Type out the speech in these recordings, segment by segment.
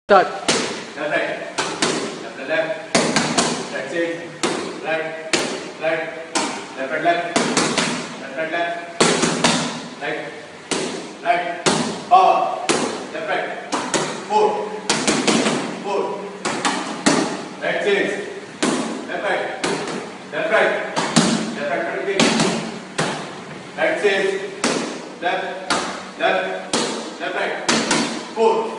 Start. Left, right, left, right side, right, left, right, power, left, right, four, right side, left, right, 20, right side, left, right, four.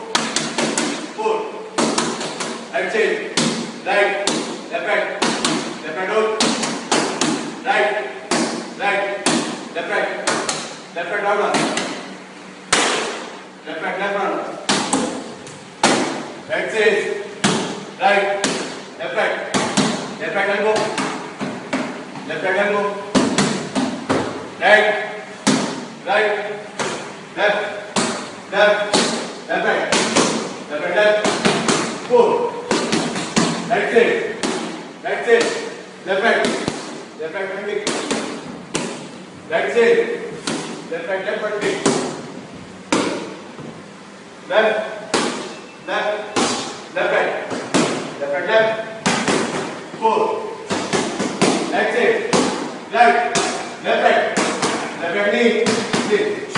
Right side, right, left, out, right, left, down, left, on, right side, right, left, elbow, right, left, four. Right side, left, right, 20. Right side, left, right, 20. Left, four. Right side, right, left, knee,